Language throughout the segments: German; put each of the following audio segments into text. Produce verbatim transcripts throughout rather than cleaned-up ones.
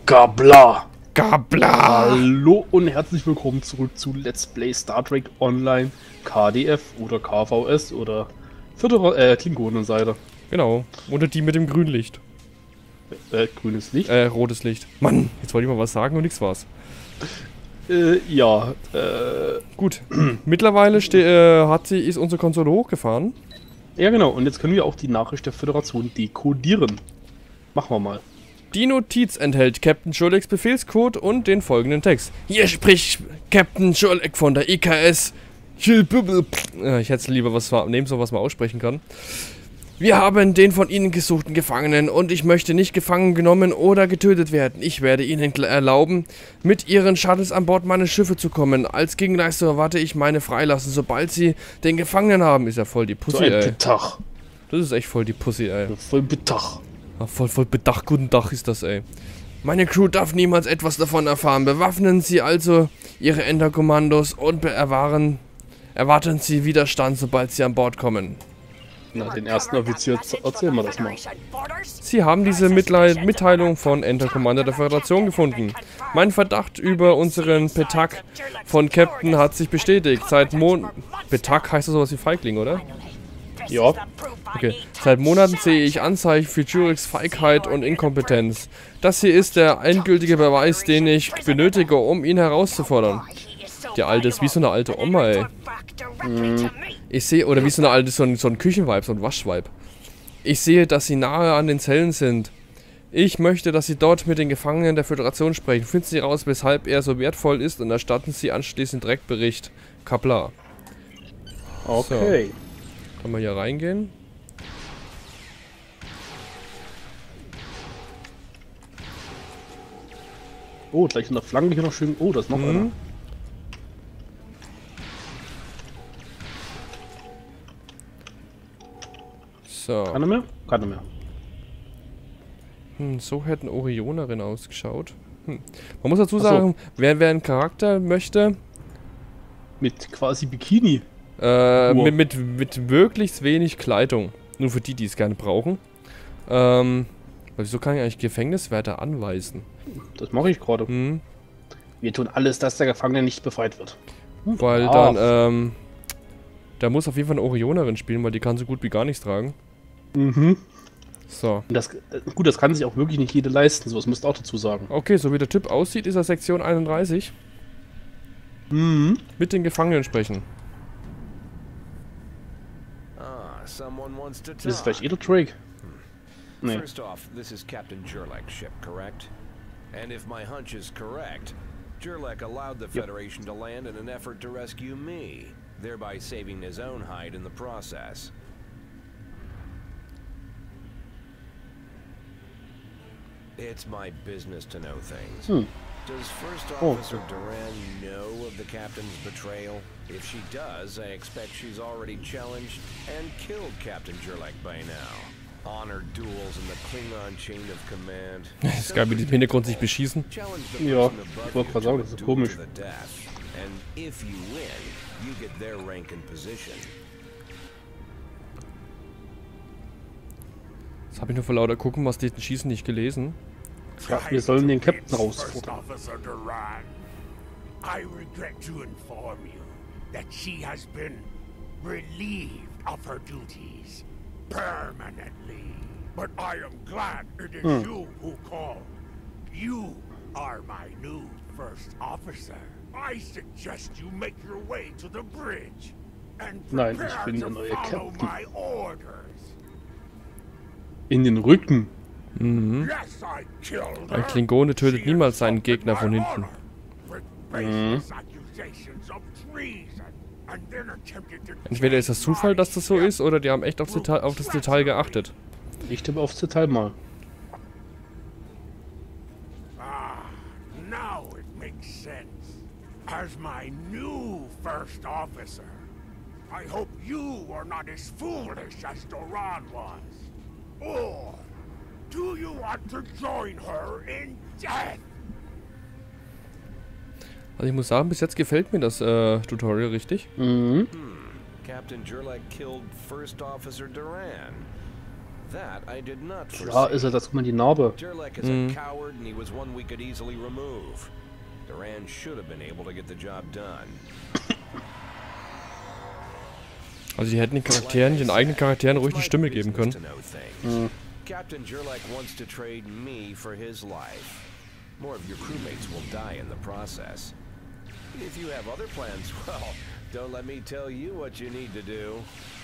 Gabla! Gabla! Hallo und herzlich willkommen zurück zu Let's Play Star Trek Online K D F oder K V S oder Föderal äh, Klingonenseite. Genau. Oder die mit dem grünen Licht. Äh, grünes Licht? Äh, rotes Licht. Mann, jetzt wollte ich mal was sagen und nichts war's. Äh, ja, äh... Gut. Mittlerweile äh, hat sie, ist unsere Konsole hochgefahren. Ja genau, und jetzt können wir auch die Nachricht der Föderation dekodieren. Machen wir mal. Die Notiz enthält Captain Jurleks Befehlscode und den folgenden Text. Hier spricht Captain Jurlek von der I K S. Ich hätte es lieber was nehmen, so was man aussprechen kann. Wir haben den von Ihnen gesuchten Gefangenen und ich möchte nicht gefangen genommen oder getötet werden. Ich werde Ihnen erlauben, mit Ihren Shuttles an Bord meiner Schiffe zu kommen. Als Gegenleistung erwarte ich meine Freilassen, sobald Sie den Gefangenen haben. Ist ja voll die Pussy, so ein ey. Betach. Das ist echt voll die Pussy, ey. Voll Betach. Ja, voll, voll Bedacht, guten Tag ist das, ey. Meine Crew darf niemals etwas davon erfahren. Bewaffnen Sie also Ihre Enterkommandos und erwahren, erwarten Sie Widerstand, sobald Sie an Bord kommen. Na, den ersten Offizier, erzählen wir das mal. Sie haben diese Mitleid Mitteilung von Entercommander der Föderation gefunden. Mein Verdacht über unseren Petak von Captain hat sich bestätigt. Seit Mon... Petak heißt das sowas wie Feigling, oder? Ja. Okay. Seit Monaten sehe ich Anzeichen für Jureks Feigheit und Inkompetenz. Das hier ist der endgültige Beweis, den ich benötige, um ihn herauszufordern. Die alte ist wie so eine alte Oma, ey. Mhm. Ich sehe, oder wie so eine alte, so ein, so ein Küchenvibe, so ein Waschvibe. Ich sehe, dass sie nahe an den Zellen sind. Ich möchte, dass sie dort mit den Gefangenen der Föderation sprechen. Finden Sie raus, weshalb er so wertvoll ist und erstatten Sie anschließend direkt Bericht. Kapla. Okay. So. Kann man hier reingehen? Oh, gleich in der Flanke hier noch schön. Oh, da ist noch Mhm. einer. So. Keine mehr? Keine mehr. Hm, so hätten Orionerin ausgeschaut. Hm. Man muss dazu sagen, so. wer, wer einen Charakter möchte... Mit quasi Bikini. Äh, mit, mit, mit möglichst wenig Kleidung. Nur für die, die es gerne brauchen. Ähm, wieso kann ich eigentlich Gefängniswärter anweisen? Das mache ich gerade. Hm. Wir tun alles, dass der Gefangene nicht befreit wird. Weil ah. dann, ähm... Da muss auf jeden Fall eine Orionerin spielen, weil die kann so gut wie gar nichts tragen. Mhm. So. Das, gut, das kann sich auch wirklich nicht jede leisten, sowas müsst ihr auch dazu sagen. Okay, so wie der Typ aussieht, ist er Sektion einunddreißig. Mhm. Mit den Gefangenen sprechen. Das ist vielleicht jeder Drake. Nee. First off, this is Captain Jurlek's ship, correct? And if my hunch is correct, Jurlek allowed the Federation to land in an effort to rescue me, thereby saving his own hide in the process. It's my business to know things. Hm. Does First Oh. Officer Duran know of the Captain's betrayal? If she does, I expect she's already challenged and killed Captain Jurlek by now. Honor duels in the Klingon chain of command. Es gab im Hintergrund sich beschießen. Ja, ich wollte gerade sagen, das ist komisch. And if you win, you get their rank and position. Das habe ich nur vor lauter gucken, was die schießen, nicht gelesen. Ja, wir sollen den Captain rausfordern. I regret to inform you that she has been relieved of her duties permanently. But I am glad it is Hmm. you who called. You are my new first officer. I suggest you make your way to the bridge and Nein, prepare ich bin der to neue follow Captain. my orders. In den Rücken. Mhm. Yes, I killed Ein her. Klingone tötet She niemals seinen insulted Gegner von my hinten. honor with baseless accusations of treason and then attempted to Entweder ist das Zufall, dass das so ist, oder die haben echt aufs Detail, auf das Detail geachtet. Ich tippe aufs Detail mal. Ah, now it makes sense. As my new first officer, I hope you are not as foolish as Doran was. Or do you want to join her in death? Also ich muss sagen, bis jetzt gefällt mir das äh, Tutorial richtig. Mhm. Captain Jurlek killed First Officer Duran. That I did not Da foresee. ist er, da sieht man die Narbe. Jerlek is a coward and he was one we could easily remove. Duran should have been able to get the job done. Also die hätten den Charakteren, den eigenen Charakteren ruhig eine Stimme geben können. Mhm. Captain Jerlek wants to trade me for his life. More of your crewmates will die in the process. If you have other plans, well, don't let me tell you what you need to do.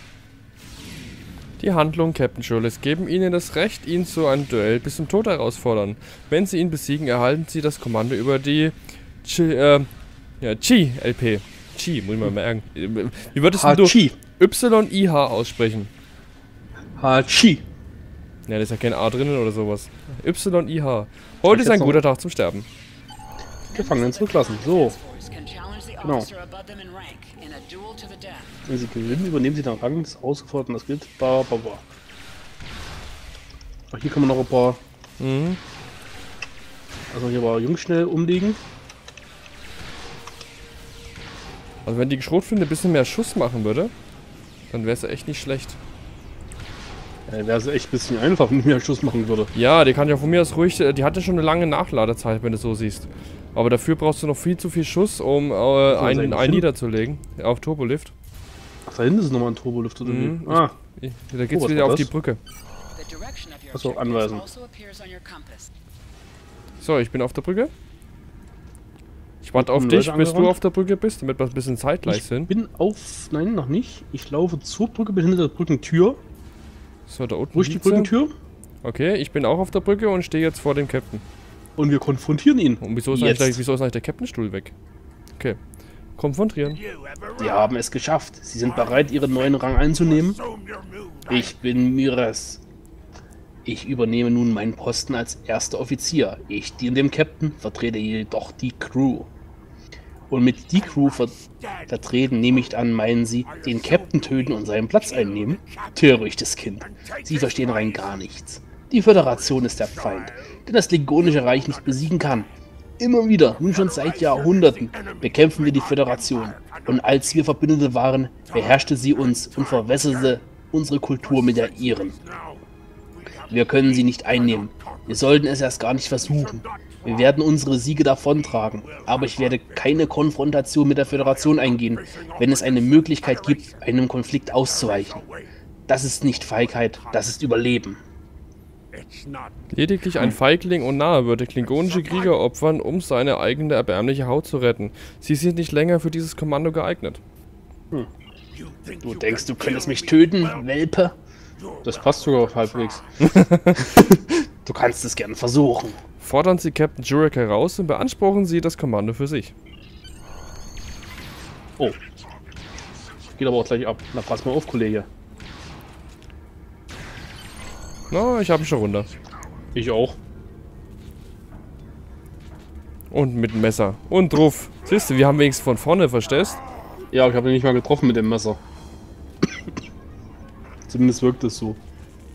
Die Handlungen Captain Jerlek geben ihnen das Recht, ihn zu einem Duell bis zum Tod herausfordern. Wenn sie ihn besiegen, erhalten sie das Kommando über die Chi, äh, ja, Chi-L P. Chi, muss ich mal merken. Wie würdest du Chi. Y I H aussprechen? Hachi. Ja, da ist ja kein A drinnen oder sowas. Y I H. Heute ist ein guter Tag zum Sterben. Gefangenen zurücklassen. So. Genau. Genau. Wenn sie gewinnen, übernehmen sie den Rang des Ausgeforderten. Das gilt. Ba, ba, ba. Ach, hier kann man noch ein paar. Mhm. Also hier war Jungs schnell umlegen. Also wenn die Schrotflinte ein bisschen mehr Schuss machen würde, dann wäre es echt nicht schlecht. Ja, wäre es echt ein bisschen einfach, wenn die mehr Schuss machen würde. Ja, die kann ja von mir aus ruhig, die hat ja schon eine lange Nachladezeit, wenn du so siehst. Aber dafür brauchst du noch viel zu viel Schuss, um äh, einen, einen niederzulegen. Auf Turbolift. Ach, da hinten ist nochmal ein Turbolift oder Mhm. wie? Ah, Ich, da geht's Oh, was wieder war auf das? die Brücke. Achso, anweisen. So, ich bin auf der Brücke. Ich warte auf Kommen dich, Leute bis du angerannt? auf der Brücke bist, damit wir ein bisschen zeitgleich ich sind. bin auf... Nein, noch nicht. Ich laufe zur Brücke, bin hinter der Brückentür. So, da unten Wo ist die liegt sie. Brückentür? Okay, ich bin auch auf der Brücke und stehe jetzt vor dem Captain. Und wir konfrontieren ihn. Und wieso ist, Jetzt. eigentlich, wieso ist eigentlich der Captainstuhl weg? Okay. Konfrontieren. Sie haben es geschafft. Sie sind bereit, ihren neuen Rang einzunehmen. Ich bin Mires. Ich übernehme nun meinen Posten als erster Offizier. Ich diene dem Captain, vertrete jedoch die Crew. Und mit die Crew ver vertreten nehme ich an, meinen Sie, den Captain töten und seinen Platz einnehmen? Törichtes Kind. Sie verstehen rein gar nichts. Die Föderation ist der Feind, den das Lingonische Reich nicht besiegen kann. Immer wieder, nun schon seit Jahrhunderten, bekämpfen wir die Föderation. Und als wir Verbündete waren, beherrschte sie uns und verwässerte unsere Kultur mit der ihren. Wir können sie nicht einnehmen. Wir sollten es erst gar nicht versuchen. Wir werden unsere Siege davontragen, aber ich werde keine Konfrontation mit der Föderation eingehen, wenn es eine Möglichkeit gibt, einem Konflikt auszuweichen. Das ist nicht Feigheit, das ist Überleben. Lediglich ein Feigling und Narr würde klingonische Krieger opfern, um seine eigene erbärmliche Haut zu retten. Sie sind nicht länger für dieses Kommando geeignet. Hm. Du denkst, du könntest mich töten, Welpe? Das passt sogar halbwegs. Du kannst es gern versuchen. Fordern Sie Captain Jerlek heraus und beanspruchen Sie das Kommando für sich. Oh. Geht aber auch gleich ab. Na, pass mal auf, Kollege. Na, ich habe ihn schon runter. Ich auch. Und mit dem Messer. Und drauf. Siehst du, wir haben wenigstens von vorne, verstehst? Ja, ich habe ihn nicht mal getroffen mit dem Messer. Zumindest wirkt es so.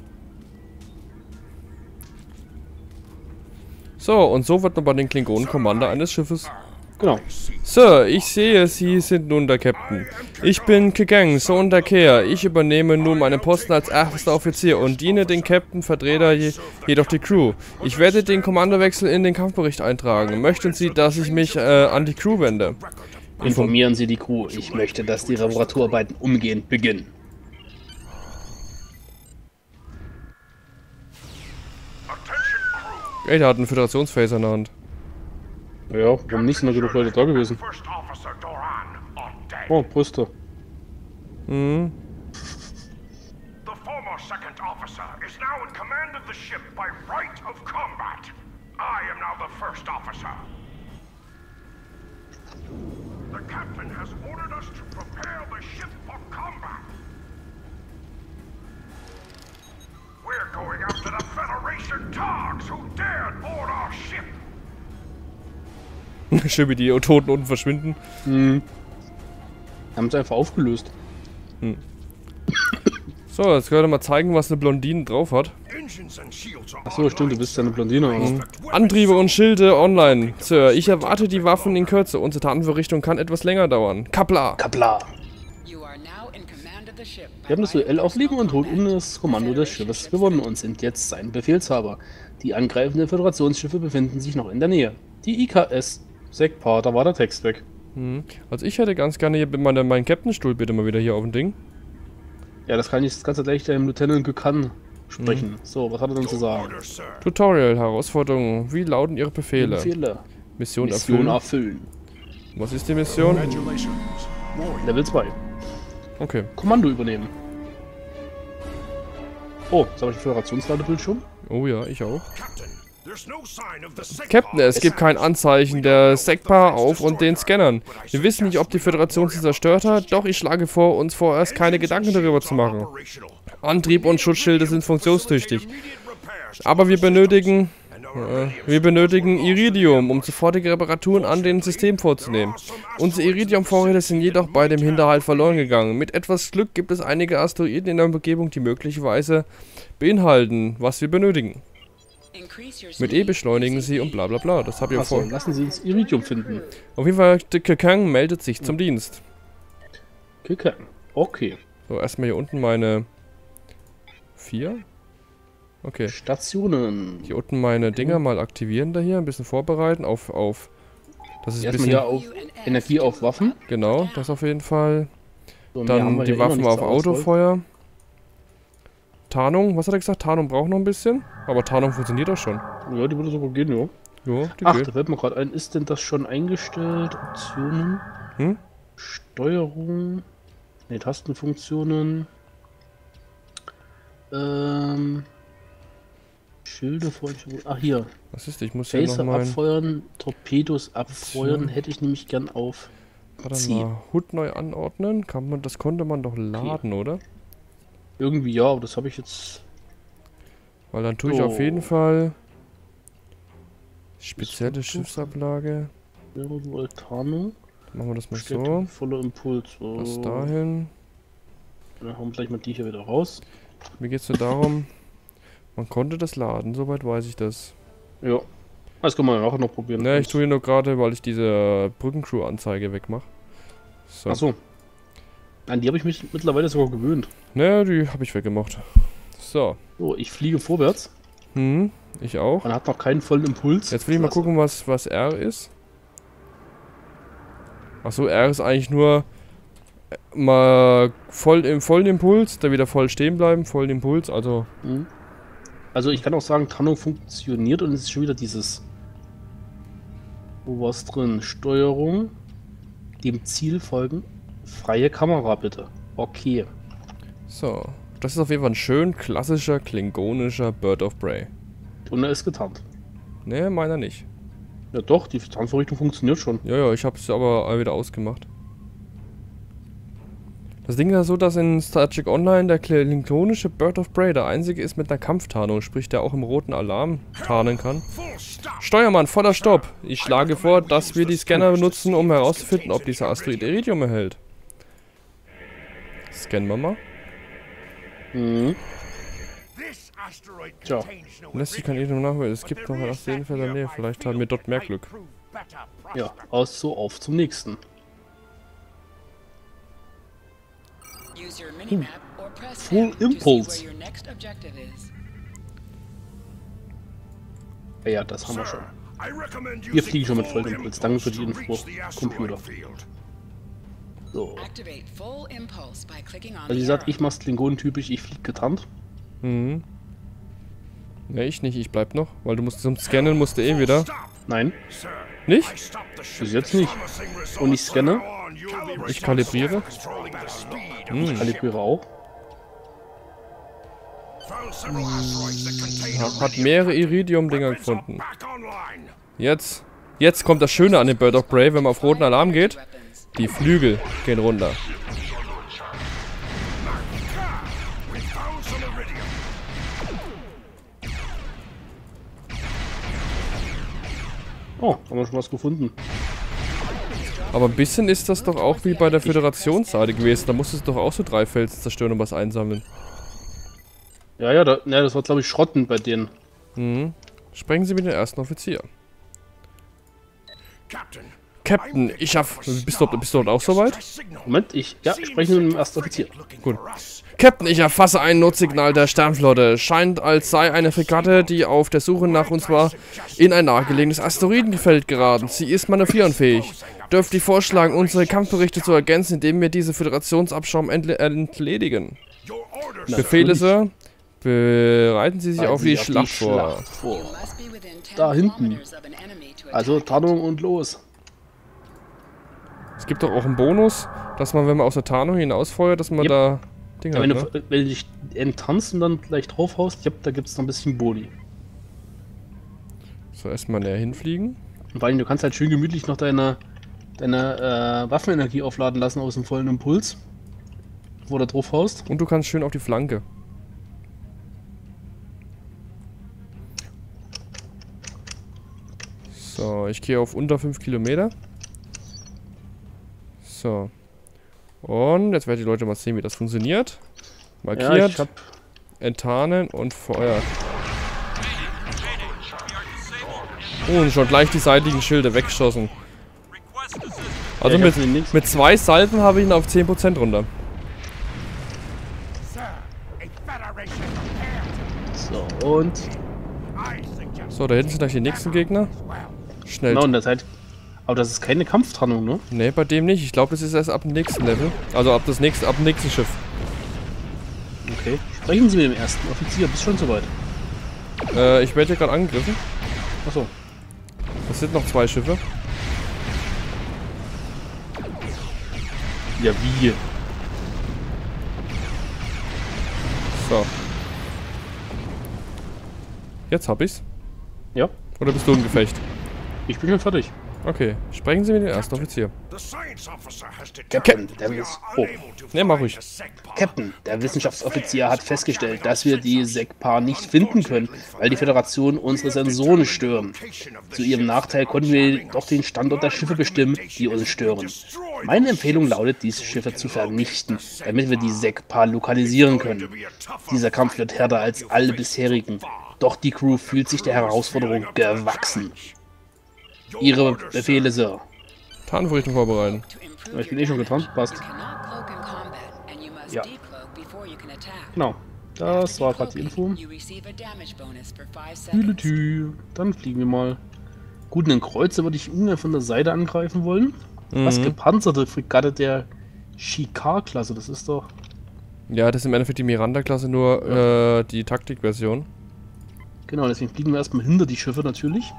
So, und so wird man bei den Klingonen Commander eines Schiffes. Genau. Sir, ich sehe, Sie sind nun der Captain. Ich bin Kegang, Sohn der Kehr. Ich übernehme nun meinen Posten als erster Offizier und diene den Captain, vertrete je, jedoch die Crew. Ich werde den Kommandowechsel in den Kampfbericht eintragen. Möchten Sie, dass ich mich äh, an die Crew wende? Informieren Sie die Crew. Ich möchte, dass die Reparaturarbeiten umgehend beginnen. Ey, der hat einen Föderationsphaser in der Hand. Ja, warum nicht? Sind da genug Leute da gewesen. Oh, Brüste. Mhm. The former second officer is now in command of the ship by right of combat. I am now the first officer. The captain has ordered us to prepare the ship for combat. We're going after the Federation Targs who dared board our ship. Schön, wie die Toten unten verschwinden. Hm. Haben es einfach aufgelöst. Hm. So, jetzt können wir mal zeigen, was eine Blondine drauf hat. Achso, stimmt, du bist ja eine Blondine. Mhm. Antriebe und Schilde online. Sir, ich erwarte die Waffen in Kürze. Unsere Tatenverrichtung kann etwas länger dauern. Kapla! Kapla! You are now in command of the ship by Wir haben das Duell auf Leben und Tod um das Kommando des Schiffes gewonnen und sind jetzt sein Befehlshaber. Die angreifenden Föderationsschiffe befinden sich noch in der Nähe. Die I K S Sekpa, da war der Text weg. Hm. Also ich hätte ganz gerne hier meine, meinen Captain-Stuhl bitte mal wieder hier auf dem Ding. Ja, das kann ich das Ganze gleich dem Lieutenant Kukan sprechen. Mhm. So, was hat er denn zu sagen? Tutorial, Herausforderungen. Wie lauten Ihre Befehle? Befehle. Mission, Mission erfüllen. erfüllen. Was ist die Mission? Level zwei. Okay. Kommando übernehmen. Oh, jetzt habe ich einen Föderationsladebildschirm. Oh ja, ich auch. Captain, es gibt kein Anzeichen der Sekpa auf und den Scannern. Wir wissen nicht, ob die Föderation sie zerstört hat, doch ich schlage vor, uns vorerst keine Gedanken darüber zu machen. Antrieb und Schutzschilde sind funktionstüchtig. Aber wir benötigen... Äh, wir benötigen Iridium, um sofortige Reparaturen an den Systemen vorzunehmen. Unsere Iridium-Vorräte sind jedoch bei dem Hinterhalt verloren gegangen. Mit etwas Glück gibt es einige Asteroiden in der Umgebung, die möglicherweise beinhalten, was wir benötigen. Mit E beschleunigen sie und bla bla bla. Das habe ich auch vor. Lassen Sie uns Iridium finden. Auf jeden Fall, der Kekang meldet sich zum Dienst. Kekang, okay. So, erstmal hier unten meine... vier? Okay. Stationen. Hier unten meine Dinger mal aktivieren da hier, ein bisschen vorbereiten auf... auf das ist ein bisschen... Hier auf Energie auf Waffen. Genau, das auf jeden Fall. So, dann die Waffen auf Autofeuer. Tarnung, was hat er gesagt? Tarnung braucht noch ein bisschen. Aber Tarnung funktioniert doch schon. Ja, die würde sogar gehen, ja. Jo, die Ach, geht. da fällt mir gerade ein, ist denn das schon eingestellt? Optionen? Hm? Steuerung? Ne, Tastenfunktionen. Ähm... Schilde, Freundschaft. Ach, hier. Was ist das? Ich muss hier Phaser noch mal... abfeuern, Torpedos abfeuern, hätte ich nämlich gern auf Warte C. mal, Hut neu anordnen. Kann man, das konnte man doch laden, okay. Oder? Irgendwie ja, aber das habe ich jetzt... Weil dann tue ich so. auf jeden Fall... Spezielle Schiffsablage. Tarnung. Machen wir das mal Steht so. Voller Impuls. So. Das dahin. Dann haben wir gleich mal die hier wieder raus. Mir geht es nur darum... Man konnte das laden, soweit weiß ich das. Ja. Das kann man ja nachher noch probieren. Ne, ich tue ihn nur gerade, weil ich diese Brückencrew-Anzeige wegmache. So. Achso. An die habe ich mich mittlerweile sogar gewöhnt. Ne, die habe ich weggemacht. So. So, ich fliege vorwärts. Hm, ich auch. Man hat noch keinen vollen Impuls. Jetzt will ich mal gucken, was, was R ist. Achso, R ist eigentlich nur mal voll im vollen Impuls, dann wieder voll stehen bleiben, vollen Impuls, also... Mhm. Also ich kann auch sagen, Tarnung funktioniert und es ist schon wieder dieses... Wo war's drin? Steuerung. Dem Ziel folgen. Freie Kamera bitte. Okay. So. Das ist auf jeden Fall ein schön klassischer, klingonischer Bird of Prey. Und er ist getarnt. Ne, meiner nicht. Ja doch, die Tarnvorrichtung funktioniert schon. Ja, ja, ich habe es aber wieder ausgemacht. Das Ding ist ja so, dass in Star Trek Online der klingonische Bird of Prey der einzige ist mit einer Kampftarnung, sprich der auch im roten Alarm tarnen kann. Steuermann, voller Stopp! Ich schlage vor, dass wir die Scanner benutzen, um herauszufinden, ob dieser Asteroid Iridium erhält. Scannen wir mal. Mhm. Tja. Lässt sich kein Iridium nachweisen. Es gibt noch ein Asteroid in der Nähe. Vielleicht haben wir dort mehr Glück. Ja, aus so auf zum nächsten. Hm. Full Impulse. Ja, ja, das haben wir schon. Wir fliegen schon mit vollem Impuls. Danke für die Info, Computer. So. Also wie gesagt, ich mach's Klingonen-typisch, ich fliege getarnt. Mhm. Ne, ich nicht, ich bleib noch, weil du musst zum Scannen musst du eh wieder. Nein. Nicht? Bis jetzt nicht. Und ich scanne. Ich kalibriere. Hm. Ich kalibriere auch. Hm. Hat mehrere Iridium-Dinger gefunden. Jetzt. Jetzt kommt das Schöne an dem Bird of Prey, wenn man auf roten Alarm geht. Die Flügel gehen runter. Oh, haben wir schon was gefunden. Aber ein bisschen ist das doch auch wie bei der Föderationsseite gewesen. Da musstest du doch auch so drei Felsen zerstören und was einsammeln. Ja, ja, da, ja das war glaube ich Schrotten bei denen. Mhm. Sprechen Sie mit dem ersten Offizier. Captain, ich hab... Bist du, bist du dort auch soweit? Moment, ich... Ja, ich spreche nur mit dem ersten Offizier. Gut. Captain, ich erfasse ein Notsignal der Sternflotte. Scheint, als sei eine Fregatte, die auf der Suche nach uns war, in ein nahegelegenes Asteroidenfeld geraten. Sie ist manövrierenfähig. Dürfte ich vorschlagen, unsere Kampfberichte zu ergänzen, indem wir diese Föderationsabschaum entle entledigen. Na, Befehle, natürlich. Sir. Bereiten Sie sich Bereiten auf die Sie Schlacht vor. Schlacht vor. Da hinten. Also Tarnung und los. Es gibt doch auch einen Bonus, dass man, wenn man aus der Tarnung hinausfeuert, dass man Yep. da Dinge Ja, hat, wenn, ne? du, wenn du dich enttarnst und dann gleich draufhaust, ja, da gibt es noch ein bisschen Boni. So, erstmal näher hinfliegen. Und vor allem, du kannst halt schön gemütlich noch deine, deine äh, Waffenenergie aufladen lassen aus dem vollen Impuls. Wo du drauf haust. Und du kannst schön auf die Flanke. So, ich gehe auf unter fünf Kilometer. So. Und jetzt werden die Leute mal sehen, wie das funktioniert. Ja, Markiert, ich hab, enttarnen und feuert. Oh, und schon gleich die seitlichen Schilde weggeschossen. Also Ja, ich mit, hab den links- mit zwei Salven habe ich ihn auf zehn Prozent runter. Sir, a Federation prepared. so, und... I suggest So, da hinten sind gleich die nächsten Gegner. well. Schnell. Genau, und das halt... Aber das ist keine Kampftarnung, ne? Ne, bei dem nicht. Ich glaube, das ist erst ab dem nächsten Level. Also ab das nächste, ab dem nächsten Schiff. Okay. Sprechen Sie mit dem ersten Offizier, bist schon soweit. Äh, ich werde hier gerade angegriffen. Achso. Das sind noch zwei Schiffe. Ja, wie? So. Jetzt hab ich's. Ja, Oder bist du im Gefecht? ich bin schon fertig. Okay. Sprechen Sie mit dem ersten Offizier. The science officer has Captain, determined der we ist... are Oh. unable to Ne, mach find ruhig. the Segpa. Captain, der Wissenschaftsoffizier hat festgestellt, dass wir die Segpa nicht finden können, weil die Föderation unsere Sensoren stören. Zu ihrem Nachteil konnten wir doch den Standort der Schiffe bestimmen, die uns stören. Meine Empfehlung lautet, diese Schiffe zu vernichten, damit wir die Segpa lokalisieren können. Dieser Kampf wird härter als alle bisherigen, doch die Crew fühlt sich der Herausforderung gewachsen. Ihre Befehle, Sir. Tarnvorrichtung vorbereiten. Ich bin eh schon getan, passt. Ja. Genau, das war gerade die Info. Tü, dann fliegen wir mal. Gut, einen Kreuzer würde ich ungern von der Seite angreifen wollen. Was Mhm. gepanzerte Fregatte der Shikar-Klasse, das ist doch... Ja, das ist im Endeffekt die Miranda-Klasse, nur äh, die Taktikversion. Genau, deswegen fliegen wir erstmal hinter die Schiffe natürlich.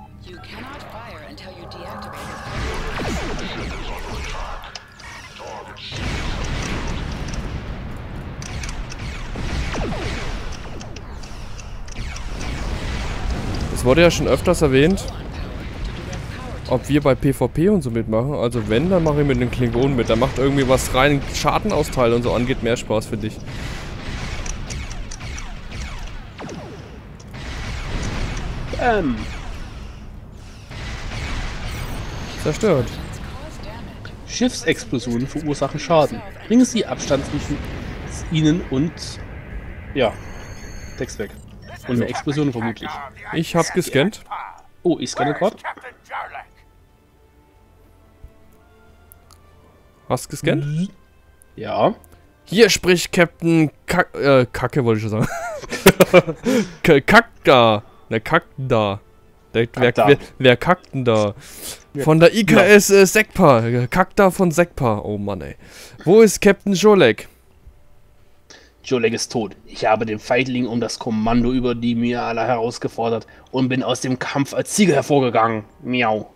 Es wurde ja schon öfters erwähnt, ob wir bei PvP und so mitmachen. Also wenn, dann mache ich mit den Klingonen mit. Da macht irgendwie was rein Schadenausteilen und so angeht mehr Spaß für dich. Ähm, Zerstört. Schiffsexplosionen verursachen Schaden. Bringen Sie Abstand zwischen ihnen und... Ja, Text weg. Und eine Explosion vermutlich. Ich hab gescannt. Oh, ich scanne gerade. Captain Jarlack. Hast gescannt? Ja. Hier spricht Captain Kack... Äh, Kacke wollte ich schon sagen. K- Kakda. Ne, Kakda. Der, wer, Kakda. wer, wer kackt denn da? Von der I K S äh, Sekpa. Kakda von Sekpa. Oh Mann, ey. Wo ist Captain Jolek? Jolek ist tot. Ich habe den Feigling um das Kommando über die Miala herausgefordert und bin aus dem Kampf als Sieger hervorgegangen. Miau.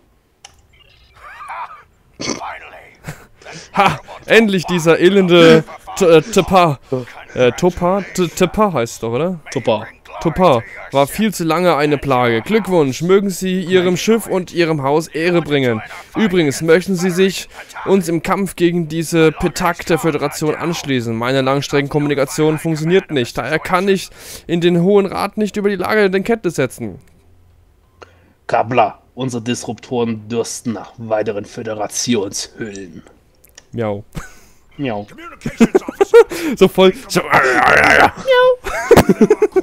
Ha! Endlich dieser elende T- äh, Tepa. Äh, Topa? T- Tepa heißt es doch, oder? Super. Topa. War viel zu lange eine Plage. Glückwunsch. Mögen Sie Ihrem Schiff und Ihrem Haus Ehre bringen. Übrigens, möchten Sie sich uns im Kampf gegen diese Petak der Föderation anschließen? Meine Langstreckenkommunikation funktioniert nicht. Daher kann ich in den Hohen Rat nicht über die Lage in Kenntnis setzen. Kabla. Unsere Disruptoren dürsten nach weiteren Föderationshüllen. Miau. Miau. Communications officer. So voll. So,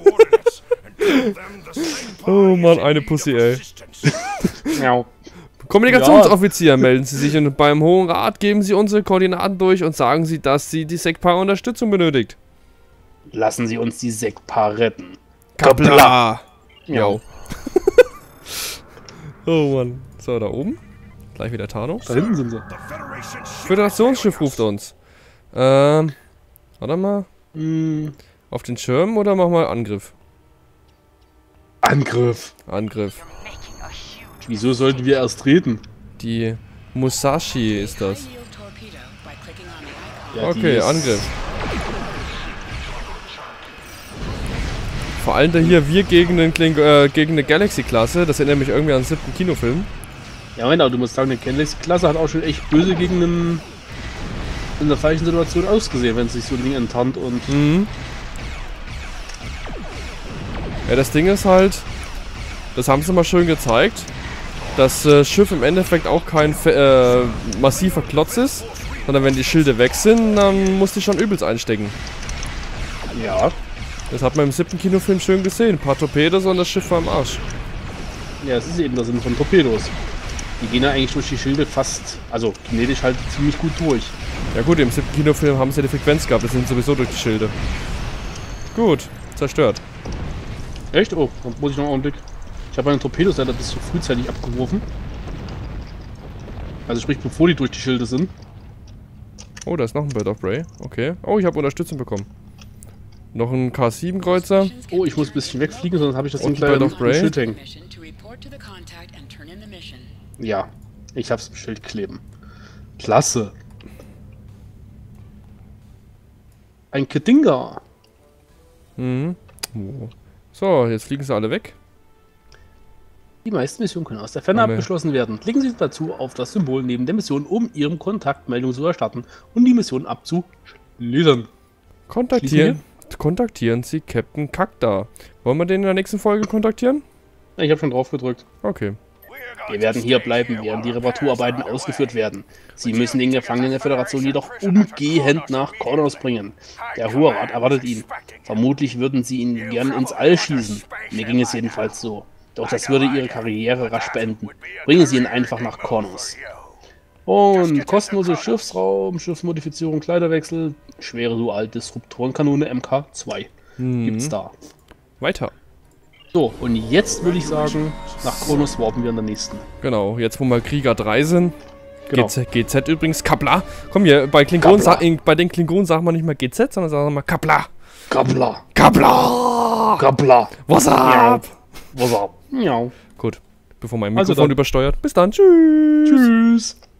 Coordinates and tell them the Segpa Oh is Mann, in eine need Pussy, of ey. assistance. Miau. Kommunikationsoffizier, melden Sie sich und beim Hohen Rat geben Sie unsere Koordinaten durch und sagen Sie, dass Sie die Sekpa Unterstützung benötigt. Lassen Sie uns die Sekpa retten. Kapla! Ja. Jo. Oh Mann. So, da oben. Gleich wieder Tarnung. Da hinten sind sie. The Federation ship Föderationsschiff ruft uns. Ähm, warte mal. Hm, Auf den Schirm oder machen wir Angriff? Angriff. Angriff. Wieso sollten wir erst reden? Die Musashi ist das. Ja, die Okay, ist- Angriff. Vor allem da hier wir gegen, den Kling äh, gegen eine Galaxy-Klasse. Das erinnert mich irgendwie an den siebten Kinofilm. Ja, genau, du musst sagen, eine Kennex-Klasse hat auch schon echt böse gegen einen in der falschen Situation ausgesehen, wenn es sich so ein Ding enttarnt und. Mhm. Ja, das Ding ist halt, das haben sie mal schön gezeigt, dass das Schiff im Endeffekt auch kein äh, massiver Klotz ist, sondern wenn die Schilde weg sind, dann muss die schon übelst einstecken. Ja. Das hat man im siebten Kinofilm schön gesehen. Ein paar Torpedos und das Schiff war im Arsch. Ja, es ist eben der Sinn von Torpedos. Die gehen ja eigentlich durch die Schilde fast, also kinetisch halt ziemlich gut durch. Ja gut, im siebten Kinofilm haben sie ja die Frequenz gehabt, das sind sowieso durch die Schilde. Gut, zerstört. Echt? Oh, dann muss ich noch einen Augenblick. Ich habe meine Torpedos leider bis zu frühzeitig abgeworfen. Also sprich, bevor die durch die Schilde sind. Oh, da ist noch ein Bird of Prey. Okay. Oh, ich habe Unterstützung bekommen. Noch ein K sieben Kreuzer. Oh, ich muss ein bisschen wegfliegen, sonst habe ich das Und Ding gleich Bird am of Prey. Schild hängen. Ja, ich hab's im Schild kleben. Klasse. Ein Kedinga. Mhm. Oh. So, jetzt fliegen sie alle weg. Die meisten Missionen können aus der Ferne Haben wir- abgeschlossen werden. Klicken Sie dazu auf das Symbol neben der Mission, um Ihrem Kontaktmeldung zu erstatten und die Mission abzuschließen. Kontaktieren. Kontaktieren Sie Captain Kakda. Wollen wir den in der nächsten Folge kontaktieren? Ich habe schon drauf gedrückt. Okay. Wir werden hier bleiben, während die Reparaturarbeiten ausgeführt werden. Sie müssen den Gefangenen der Föderation jedoch umgehend nach Kornos bringen. Der Hohe Rat erwartet ihn. Vermutlich würden sie ihn gern ins All schießen. Mir ging es jedenfalls so. Doch das würde ihre Karriere rasch beenden. Bringen Sie ihn einfach nach Kornos. Und kostenlose Schiffsraum, Schiffsmodifizierung, Kleiderwechsel, schwere Dual-Disruptorenkanone M K zwei. Mhm. Gibt's da. Weiter. So, und jetzt würde ich sagen, nach Kronos warpen wir in der nächsten. Genau, jetzt wo wir Krieger drei sind. Genau. G Z, G Z übrigens, Kapla. Komm hier, bei Klingonen, Kapla. sa- in, bei den Klingonen sagt man nicht mehr G Z, sondern sagen wir Kapla. Gabla, Kapla! Gabla. What's up? Was ab? Ja. Gut, bevor mein Also Mikrofon dann. übersteuert. Bis dann, tschüss. Tschüss.